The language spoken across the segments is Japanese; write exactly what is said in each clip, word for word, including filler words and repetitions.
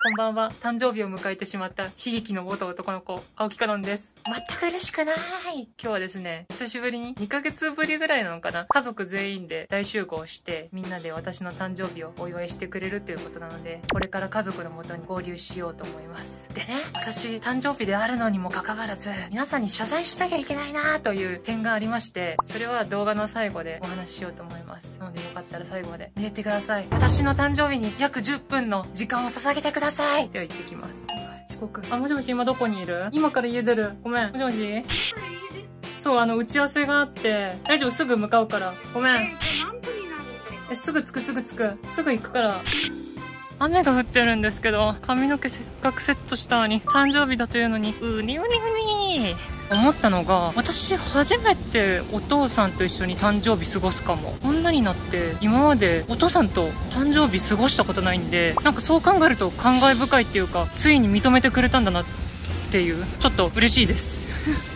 こんばんは。誕生日を迎えてしまった悲劇の元男の子、青木かのんです。全く嬉しくない。今日はですね、久しぶりににかげつぶりぐらいなのかな、家族全員で大集合して、みんなで私の誕生日をお祝いしてくれるということなので、これから家族のもとに合流しようと思います。でね、私、誕生日であるのにもかかわらず、皆さんに謝罪しなきゃいけないなという点がありまして、それは動画の最後でお話ししようと思います。なのでよかったら最後まで見てってください。私の誕生日に約じゅっぷんの時間を捧げてください。では行ってきます。遅刻。あ、もしもし、今どこにいる？今から家出る。ごめん。もしもし？そう、あの、打ち合わせがあって、大丈夫、すぐ向かうから。ごめん。え、何分になるんだよ。え、すぐ着く、すぐ着く。すぐ行くから。雨が降ってるんですけど、髪の毛せっかくセットしたのに、誕生日だというのに、うにうにうに思ったのが、私初めてお父さんと一緒に誕生日過ごすかも。女になって今までお父さんと誕生日過ごしたことないんで、なんかそう考えると感慨深いっていうか、ついに認めてくれたんだなっていう、ちょっと嬉しいです。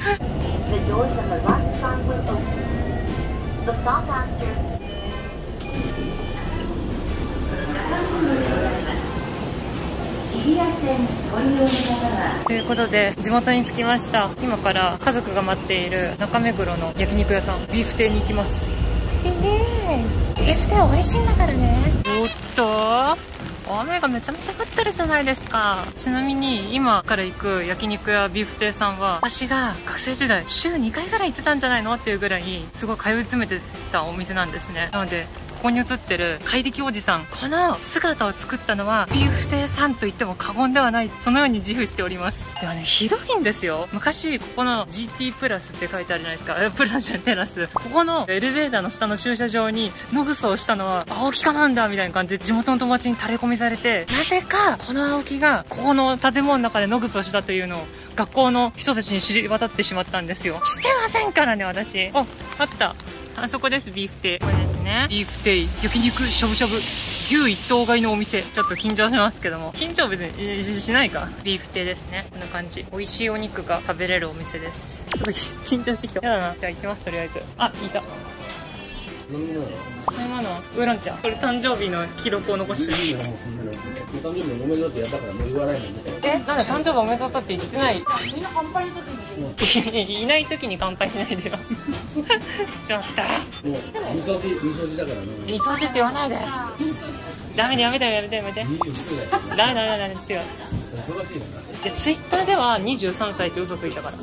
ということで地元に着きました。今から家族が待っている中目黒の焼肉屋さん、ビーフ亭に行きます。えー、ビーフ亭美味しいんだからね。おっと、雨がめちゃめちゃ降ってるじゃないですか。ちなみに今から行く焼肉屋ビーフ亭さんは、私が学生時代週にかいぐらい行ってたんじゃないのっていうぐらいすごい通い詰めてたお店なんですね。なのでここに映ってる怪力おじさん、この姿を作ったのはビーフ亭さんと言っても過言ではない、そのように自負しております。ではね、ひどいんですよ。昔ここの ジーティー プラスって書いてあるじゃないですか。え、プラスじゃん、テラス。ここのエレベーターの下の駐車場に野グソをしたのは青木かなんだみたいな感じで地元の友達にタレコミされて、なぜかこの青木がここの建物の中で野グソをしたというのを学校の人たちに知り渡ってしまったんですよ。してませんからね、私。あ、あった。あそこです、ビーフ亭。これですね。ビーフ亭、焼肉、しゃぶしゃぶ、牛一頭買いのお店。ちょっと緊張しますけども。緊張別にしないか。ビーフ亭ですね。こんな感じ。美味しいお肉が食べれるお店です。ちょっと緊張してきた。やだな。じゃあ行きます、とりあえず。あ、いた。飲み物飲み物はウーロン茶。これ誕生日の記録を残してる。 誕生日おめでとうってやったからもう言わないもんね。 え、なんだ、誕生日おめでとうって言ってない。みんな乾杯の時にいない時に乾杯しないでよ。ちょっともうみそじ、みそじだからね。 みそじって言わないで。ダメで、やめてやめてやめて。ダメダメダメダメ、違う。で、ツイッターではにじゅうさんさいって嘘ついたから。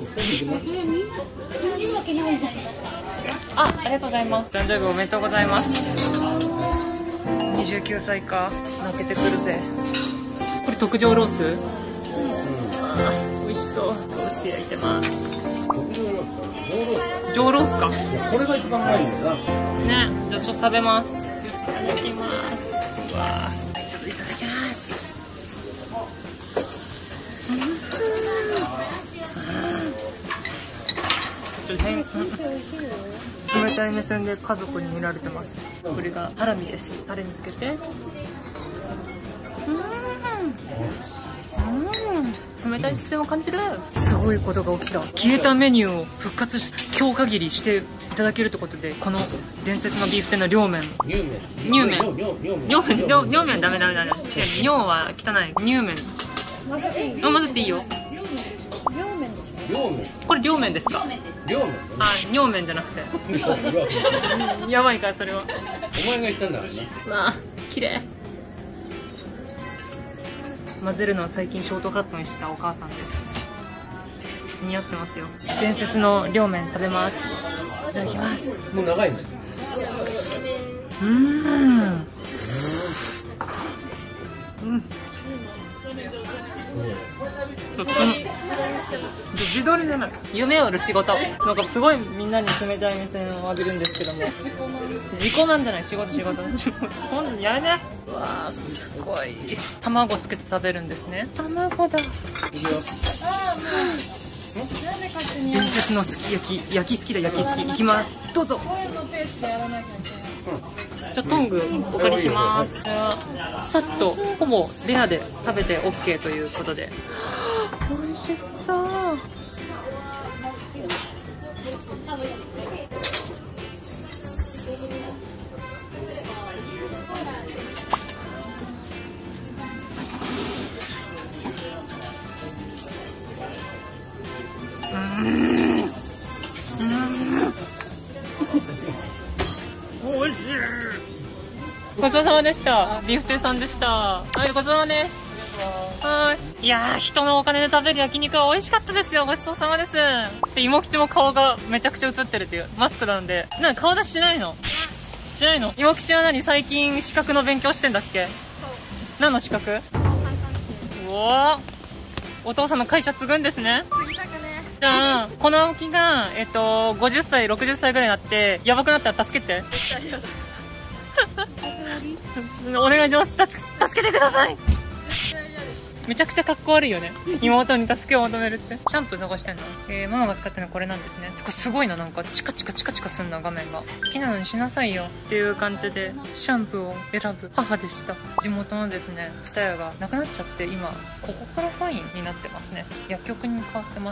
あ、ありがとうございます。誕生日おめでとうございます。にじゅうきゅうさいか。泣けてくるぜ。これ特上ロース、うん、あ、美味しそう。ロース焼いてます。上ロースか。 これが一番うまいんだよな。ね、じゃあちょっと食べます。いただきます。うわー、ちょっといただきます。冷たい目線で家族に見られてます。これがハラミです。タレにつけて。うん、うん、冷たい視線を感じる。すごいことが起きた。消えたメニューを復活し、今日限りしていただけるってことで、この伝説のビーフ店の両面、乳麺、乳麺、両面ダメダメダメ。違う、尿は汚い。乳麺。あ、混ぜていいよ。これ両面ですか？ 両面。 あ、尿麺じゃなくて。やばいからそれは。 お前が言ったんだからね。 まあ、綺麗。混ぜるのは最近ショートカットにしたお母さんです。似合ってますよ。伝説の両面食べます。いただきます。 もう長いね。 うーん。うん。自撮りじゃない。夢を売る仕事。なんかすごいみんなに冷たい目線を浴びるんですけども。自己満じゃない、仕事仕事。ほんやめね。うわー、すごい。卵つけて食べるんですね。卵だ。伝説のすき焼き、焼き好きだ、焼き好き。いきます。どうぞ。じゃあトングお借りします。さっとほぼレアで食べて オーケー ということで。美味しそう。 おいしい。ごちそうさまでした。ビーフテさんでした。はい、ごちそうさまです。はい。いやー、人のお金で食べる焼肉は美味しかったですよ。ごちそうさまです。で、芋吉も顔がめちゃくちゃ映ってるっていう。マスクなんで。なんか顔出ししないの？しないの？芋吉は何？最近資格の勉強してんだっけ？そう。何の資格？うおー。お父さんの会社継ぐんですね。継ぎたくね。じゃあ、この青木が、えっと、ごじゅっさい、ろくじゅっさいぐらいになって、やばくなったら助けて。絶対やだ。お願いします。助けてください。めちゃくちゃかっこ悪いよね。妹に助けを求めるって。シャンプー探してんの？えー、ママが使ってるのはこれなんですね。これすごいな、なんかチカチカチカチカすんな、画面が。好きなのにしなさいよっていう感じでシャンプーを選ぶ母でした。地元のですね、ツタヤがなくなっちゃって、今ココフラファインになってますね。薬局に変わってます。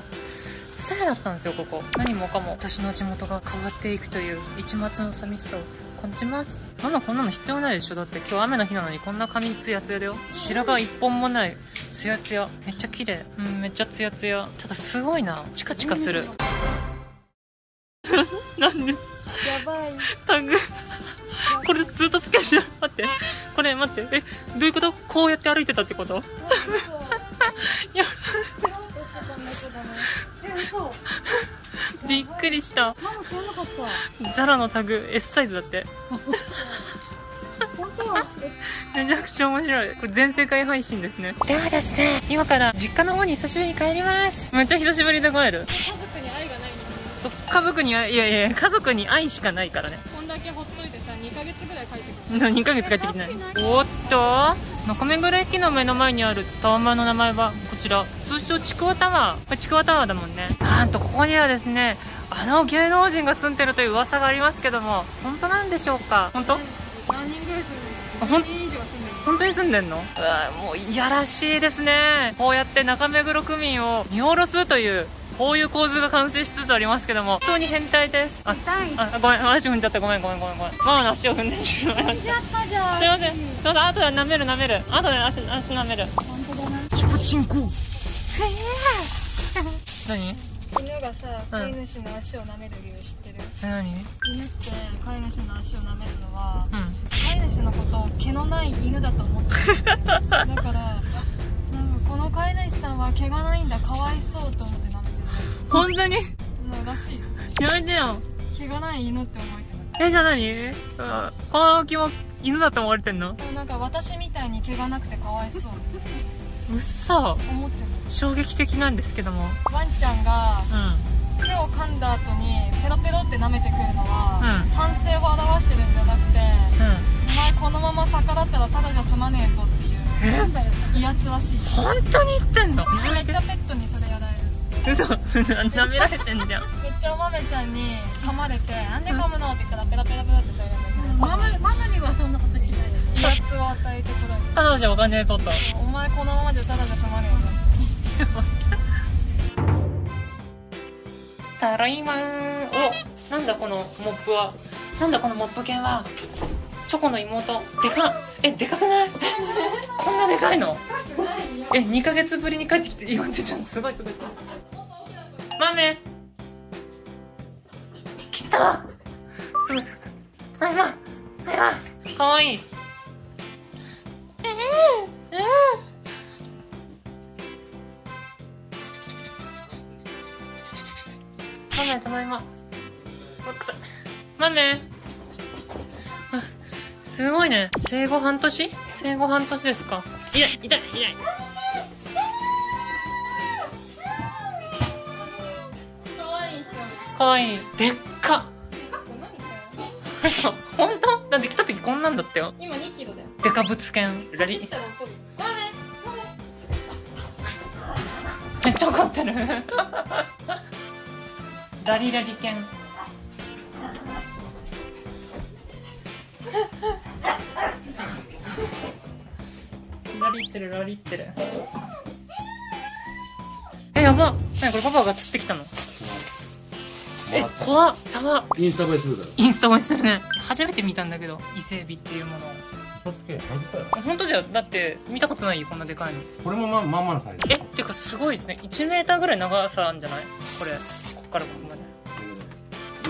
ツタヤだったんですよ、ここ。何もかも私の地元が変わっていくという一抹の寂しさを感じます。ママこんなの必要ないでしょ。だって今日雨の日なのにこんな髪ツヤツヤだよ。白髪一本もない。ツヤツヤ。めっちゃ綺麗。うん、めっちゃツヤツヤ。ただすごいな。チカチカする。なんでやばい。タグ。これずっとつけしない。待って。これ待って。え、どういうこと？こうやって歩いてたってこと？いや。びっくりした。ザラのタグ エス サイズだって。めちゃくちゃ面白い。これ全世界配信ですね。ではですね、今から実家の方に久しぶりに帰ります。めっちゃ久しぶりで帰る。家族に愛がないのに。そう、家族に愛、いやいや、家族に愛しかないからね。こんだけほっといてさ、にかげつぐらい帰ってくる。にかげつ帰ってきてない。おっと、中目黒駅の目の前にあるタワマンの名前はこちら、通称ちくわタワー。これちくわタワーだもんね。なんとここにはですね、あの芸能人が住んでるという噂がありますけども、本当なんでしょうか？本当？何人ぐらい住んでるの？じゅうにん以上は住んでるの？本当に住んでんの？うわ、もういやらしいですね。こうやって中目黒区民を見下ろすというこういう構図が完成しつつありますけども、本当に変態です。あ、あ、ごめん、足踏んじゃった。ごめんごめんごめんごめん。ママの足を踏んでしまいました。すいません、すいません。あとで舐める舐める。あとで足足舐める。本当だね。出発進行。何？犬がさ、飼い主の足を舐める理由知ってる？何？犬って飼い主の足を舐めるのは、うん、飼い主のことを毛のない犬だと思ってる。だからなんかこの飼い主さんは毛がないんだ、かわいそうと思って舐めてるらしい。本当に？うん、らしいよ。やめてよ。毛がない犬って思えてる。え、じゃあ何？この青木も犬だと思われてんの？なんか私みたいに毛がなくてかわいそう。うっそ。思ってる。衝撃的なんですけども、ワンちゃんが、うん、手を噛んだ後にペロペロって舐めてくるのは、うん、反省を表してるんじゃなくて、うん、お前このまま逆らったらただじゃ済まねえぞっていう威圧らしい。本当に言ってんの？めっちゃペットにそれやられる。嘘。舐められてんじゃん。めっちゃお豆ちゃんに噛まれて、なんで噛むのって言ったらペラペラペラってされるんだけど、ママにはそんなことしない。威圧を与えてこられる。ただじゃおかねえぞと。お前このままじゃただじゃ済まねえぞ。たらいまー。お、なんだこのモップは。なんだこのモップ犬は。チョコの妹。でかっ。え、でかくない？こんなでかいの？え、にかげつぶりに帰ってきて、いわてちゃんすごいすごいすごい。豆来た。すごいすごい。あいまあいまかわいい。えー、えー豆、ただいま。うくさい。豆。すごいね。生後半年？生後半年ですか。いや、痛い、痛い。かわいいっしょ。かわいい。でっか。でかくないっしょ。ほんと？だって来た時こんなんだったよ。今にキロだよ。デカブツ犬。ラリ。めっちゃ怒ってる。ラリラリ犬。ラリってるラリってる。え、やば。なにこれパパが釣ってきたの？え、怖っ。やば。 インスタ映えするだろ。 インスタ映えするね。初めて見たんだけど、伊勢海老っていうものを。本当だよ。だって見たことないよ、こんなでかいの。 これもままんまのサイズ。 え、ってかすごいですね。いちメーターぐらい長さあるんじゃない？これ、こっからここまで。う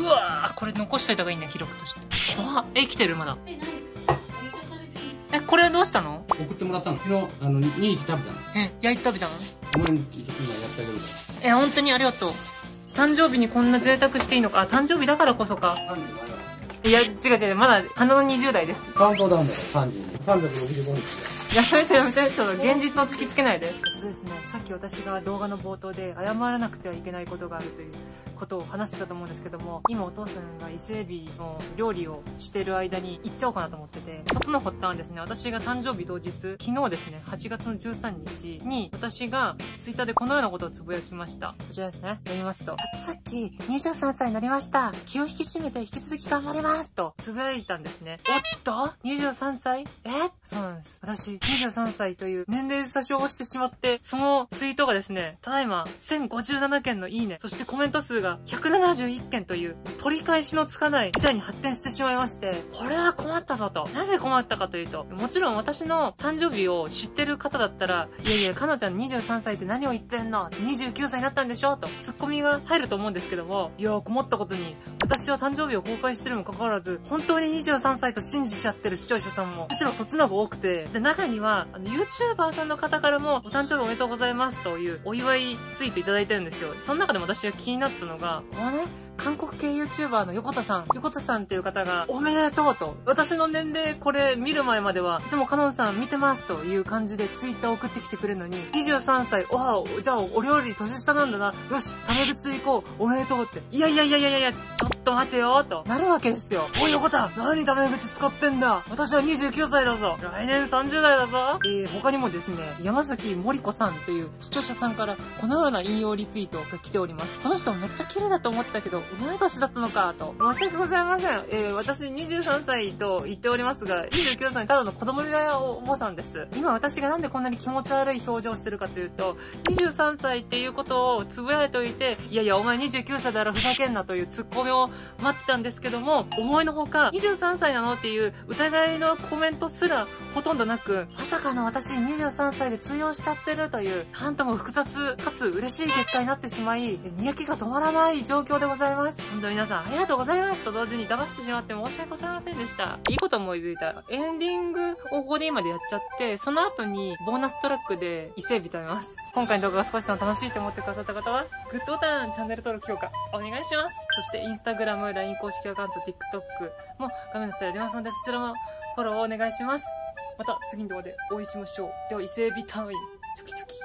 うわー、これ残しといた方がいいね、記録として。怖っ。え、来てるまだ。え、これはどうしたの？ 送ってもらったの。昨日、あの、にひき食べたの。 え、焼いて食べたの？ お前に今やってあげるかえ、本当にありがとう。誕生日にこんな贅沢していいのか。あ、誕生日だからこそか。 ら。 いや、違う違う、まだ、花のにじゅう代です。 カウントダウンだよ、さんじゅうに。さんびゃくろくじゅうごにち。 やめてやめて、ちょっと現実を突きつけないで。えっとですね、さっき私が動画の冒頭で謝らなくてはいけないことがあるということを話してたと思うんですけども、今お父さんが伊勢エビの料理をしてる間に行っちゃおうかなと思ってて、ことの発端はですね、私が誕生日当日、昨日ですね、はちがつのじゅうさんにちに、私がツイッターでこのようなことをつぶやきました。こちらですね、読みますと、さっきにじゅうさんさいになりました。気を引き締めて引き続き頑張りますと、つぶやいたんですね。おっと ?にじゅうさんさい？えそうなんです。私、にじゅうさんさいという年齢差しを押してしまって、そのツイートがですね、ただいませんごじゅうななけんのいいね、そしてコメント数がひゃくななじゅういっけんという取り返しのつかない事態に発展してしまいまして、これは困ったぞと。なぜ困ったかというと、もちろん私の誕生日を知ってる方だったら、いやいや、かのちゃんにじゅうさんさいって何を言ってんの ?にじゅうきゅうさいになったんでしょと、ツッコミが入ると思うんですけども、いや、困ったことに、私は誕生日を公開してるにもかかわらず、本当ににじゅうさんさいと信じちゃってる視聴者さんも、むしろそっちの方が多くて、で、中には、あの、YouTuber さんの方からも、お誕生日おめでとうございますというお祝いツイートいただいてるんですよ。その中でも私が気になったのが、このね、韓国系 YouTuber の横田さん。横田さんっていう方が、おめでとうと。私の年齢、これ見る前までは、いつもカノンさん見てますという感じでツイッター送ってきてくれるのに、にじゅうさんさい、おはじゃあ俺より年下なんだな。よし、タメ口で行こう。おめでとうって。いやいやいやいやいや、ちょっと待てよと。なるわけですよ。おい横田、何タメ口使ってんだ。私はにじゅうきゅうさいだぞ。来年さんじゅうだいだぞ。えー、他にもですね、山崎森子さんという視聴者さんから、このような引用リツイートが来ております。この人めっちゃ綺麗だと思ったけど、同い年だったのかと。申し訳ございません。えー、私にじゅうさんさいと言っておりますが、にじゅうきゅうさいただの子供部屋おばさんです。今私がなんでこんなに気持ち悪い表情をしてるかというと、にじゅうさんさいっていうことをつぶやいておいて、いやいやお前にじゅうきゅうさいだろふざけんなというツッコミを待ってたんですけども、思いのほかにじゅうさんさいなのっていう疑いのコメントすらほとんどなく、まさかの私にじゅうさんさいで通用しちゃってるという、なんとも複雑かつ嬉しい結果になってしまい、にやきが止まらない状況でございます。本当に皆さんありがとうございますと同時に騙してしまって申し訳ございませんでした。いいこと思いついた。エンディングをここで今でやっちゃって、その後にボーナストラックで伊勢海老食べます。今回の動画が少しでも楽しいと思ってくださった方は、グッドボタン、チャンネル登録、評価、お願いします。そしてインスタグラム、ライン 公式アカウント、TikTok も画面の下にありますので、そちらもフォローをお願いします。また次の動画でお会いしましょう。では伊勢海老タイム。チョキチョキ。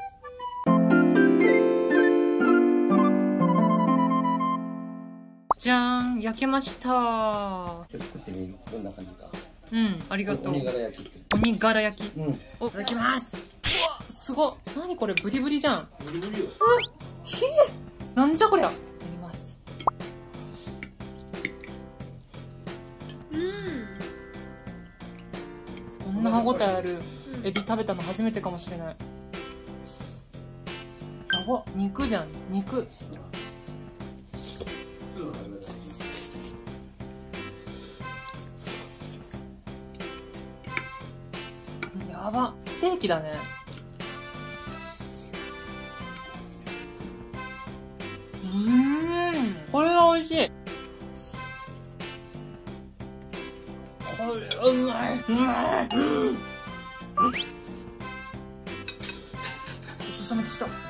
じゃーん、焼けました。 ちょっと作ってみる。どんな感じか。 うん、ありがとう。 鬼柄焼き。 鬼柄焼き。 うん。 お、いただきます。うわ、すごい。なにこれ、ブリブリじゃん。 ブリブリよ。 あ、ひえ。なんじゃこりゃ。やります。うん。こんな歯ごたえあるエビ食べたの初めてかもしれない。やば、肉じゃん、肉。やば、ステーキだね。うーん、これは美味しい。これはうまい。うまい。うん。おすすめでした。